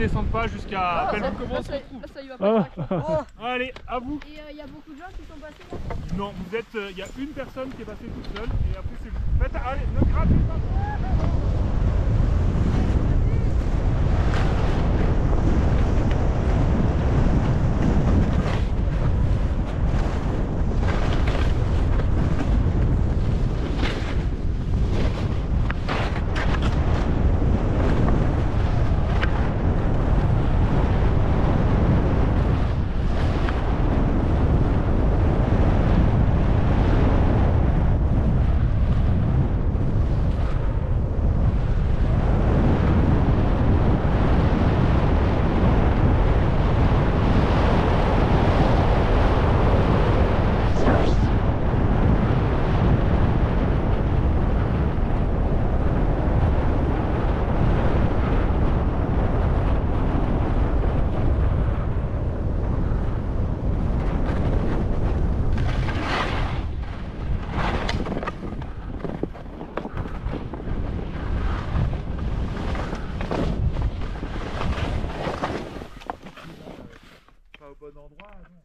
descendent pas jusqu'à Bellevue. Comment on se retrouve? Ça y va pas. Allez, à vous. Et il y a beaucoup de gens qui sont passés là? Non, vous êtes. Il y a une personne qui est passée toute seule et après c'est vous. Faites, allez, ne grimpez pas. Bon endroit, non.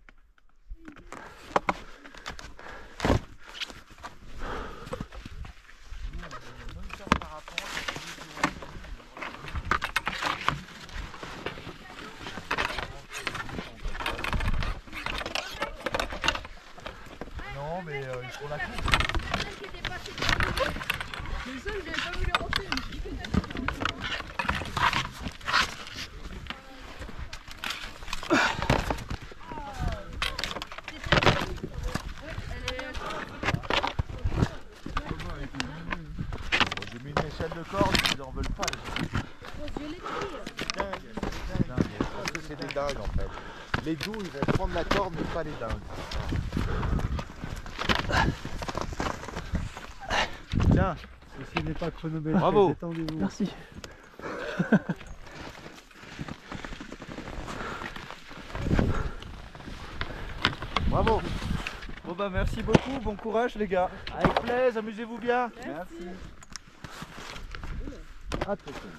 Non mais il faut la coupe. C'est le seul, j'avais pas voulu rentrer. J'ai mis une échelle de corde, ils en veulent pas. Parce que c'est des dingues en fait. Les doux ils vont prendre la corde mais pas les dingues. Tiens, ceci n'est pas chronométré. Bravo. Détendez-vous. Merci. Bravo. Bon bah merci beaucoup, bon courage les gars. Avec plaisir, amusez-vous bien. Merci. Attention.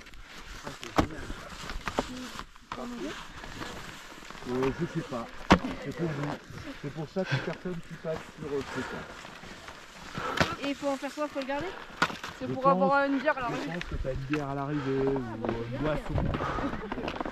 Je sais pas. C'est pour vous. C'est pour ça que personne qui passe sur le truc. Et il faut en faire quoi? Faut le garder? C'est Je pour pense- avoir une bière à Je l'arrivée. pense que t'as une bière à l'arrivée ou une boisson.